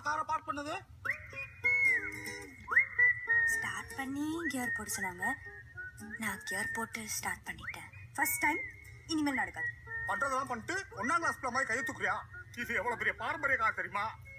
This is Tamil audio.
காரை பார்க் பண்ணது? ஸ்டார்ட் பண்ணி கியர் போட்டு சொன்னாங்க. நான் கியர் போட்டு ஸ்டார்ட் பண்ணிட்டேன். ஃபர்ஸ்ட் டைம், இனிமேல் நடக்காது. பண்றதெல்லாம் பண்ணிட்டு 1ஆம் கிளாஸ் மாதிரி கையை தூக்குறியா? இது எவ்வளவு பெரிய பாரம்பரிய கார் தெரியுமா?